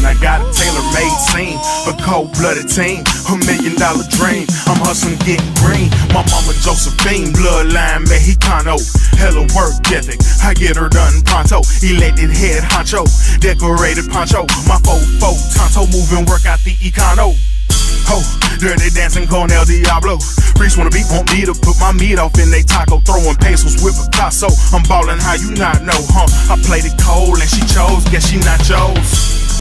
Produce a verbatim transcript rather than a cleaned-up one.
I got a tailor-made scene, a cold-blooded team, a million-dollar dream. I'm hustling, getting green. My mama Josephine, bloodline Mexicano. Hella work ethic, I get her done pronto. Elected head honcho, decorated poncho. My fofo tonto, moving work out the econo. Ho, dirty dancing con El Diablo. Reach wanna beat, want me to put my meat off in they taco. Throwing pesos with Picasso. I'm ballin' how you not know, huh? I played it cold and she chose, guess she not yours.